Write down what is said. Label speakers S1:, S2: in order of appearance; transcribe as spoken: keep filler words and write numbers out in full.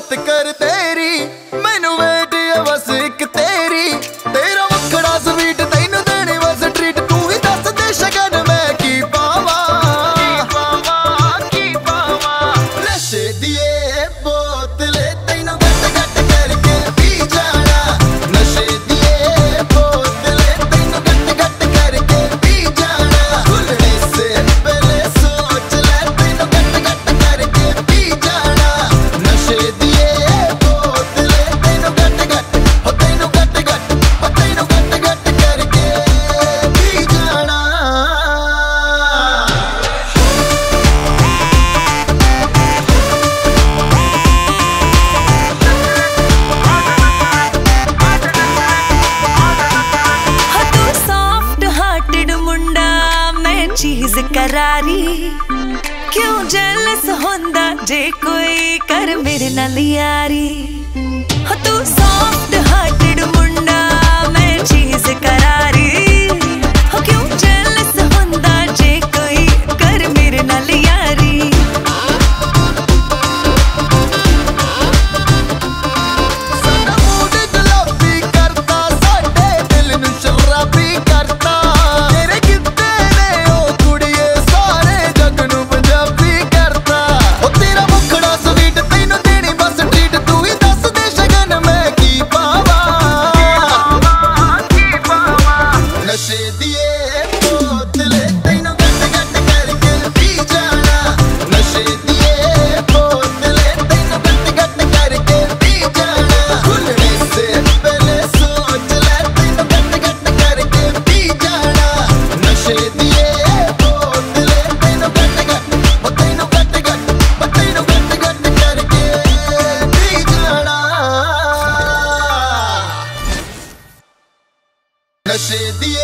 S1: बात कर तेरी मैनू वेट है बस एक तेरी तेरा वखड़ा स्वीट तैनू देने बस ट्रीट तू ही दस दे शगन मैं की पावा की पावा नशे दिए बोतले तैनू गट गट करके पी जाना नशे दिए बोतले तैनू गट गट करके पी जाना खुलने से पहले सोच ले तैनू गट गट करके पी जाना नशे दिए बोतले तैनू गट गट हो तैनू गट गट हो तैनू गट गट करके पी जाना
S2: चीज करारी क्यों जेलस होंदा जे कोई कर मेरे नाल यारी हो तू सॉफ्ट हार्टेड मुंडा मैं चीज करारी हो क्यों जेलस होंदा जे कोई कर मेरे नाल यारी
S1: साडा मूड गुलाबी करता साडे दिल नूं शराबी करता तेरे गिद्दे ने ओ कुड़िए सारे जग नूं पंजाबी करता ओ तेरा मुखड़ा स्वीट तैनू देनी बस ट्रीट तू ही दस दे शगन मैं की पावा की पावा नशे दिए बोतले तैनू गट गट करके पी जाना नशे दिए बोतले तैनू गट गट करके पी जाना खुलने से पहले सोच ले तैनू गट गट करके पी जाना नशे दिए बोतले तैनू गट गट हो तैनू गट गट हो तैनू गट गट करके पी जाना नशे दिए